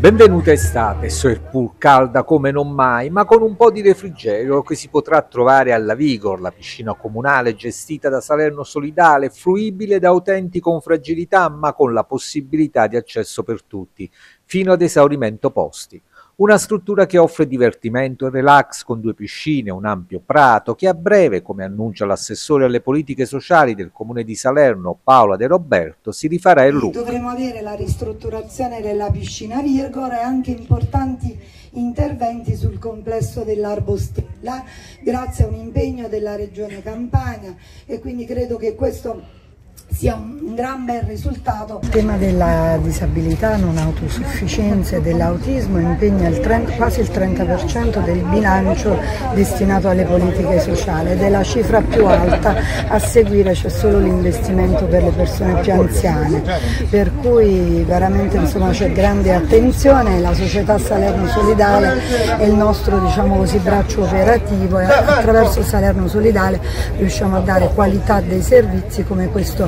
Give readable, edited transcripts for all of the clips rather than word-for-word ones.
Benvenuta estate, seppur calda come non mai, ma con un po' di refrigerio che si potrà trovare alla Vigor, la piscina comunale gestita da Salerno Solidale, fruibile da utenti con fragilità ma con la possibilità di accesso per tutti, fino ad esaurimento posti. Una struttura che offre divertimento e relax con 2 piscine, un ampio prato che a breve, come annuncia l'assessore alle politiche sociali del comune di Salerno Paola De Roberto, si rifarà in loop. Dovremo avere la ristrutturazione della piscina Virgo e anche importanti interventi sul complesso dell'Arbostella grazie a un impegno della Regione Campania, e quindi credo che questo sia un gran bel risultato. Il tema della disabilità non autosufficienza e dell'autismo impegna quasi il 30% del bilancio destinato alle politiche sociali ed è la cifra più alta. A seguire c'è solo l'investimento per le persone più anziane, per cui veramente c'è grande attenzione. La società Salerno Solidale è il nostro braccio operativo e attraverso Salerno Solidale riusciamo a dare qualità dei servizi come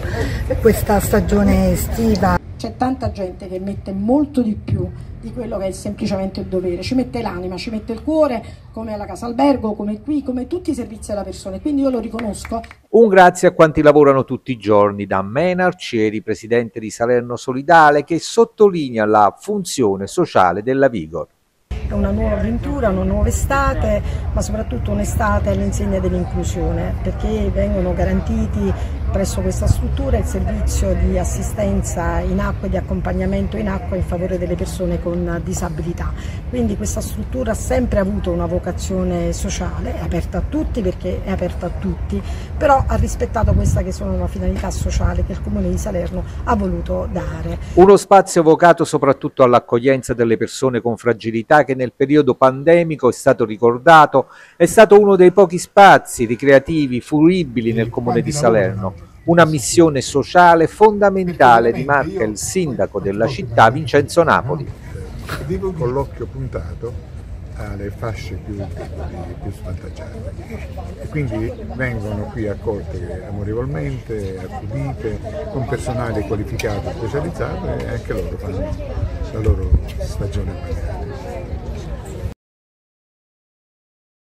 questa stagione estiva. C'è tanta gente che mette molto di più di quello che è semplicemente il dovere, ci mette l'anima, ci mette il cuore, come alla casa albergo, come qui, come tutti i servizi alla persona, quindi io lo riconosco. Un grazie a quanti lavorano tutti i giorni, da Mena Arcieri, presidente di Salerno Solidale, che sottolinea la funzione sociale della Vigor. È una nuova avventura, una nuova estate, ma soprattutto un'estate all'insegna dell'inclusione, perché vengono garantiti presso questa struttura il servizio di assistenza in acqua e di accompagnamento in acqua in favore delle persone con disabilità. Quindi questa struttura ha sempre avuto una vocazione sociale, è aperta a tutti perché è aperta a tutti, però ha rispettato questa che sono la finalità sociale che il Comune di Salerno ha voluto dare. Uno spazio vocato soprattutto all'accoglienza delle persone con fragilità che nel periodo pandemico, è stato ricordato, è stato uno dei pochi spazi ricreativi fruibili nel Comune di Salerno. Una missione sociale fondamentale, rimarca il sindaco della città Vincenzo Napoli. Con l'occhio puntato alle fasce più svantaggiate, e quindi vengono qui accolte amorevolmente, accudite, con personale qualificato, specializzato, e anche loro fanno la loro stagione balneare.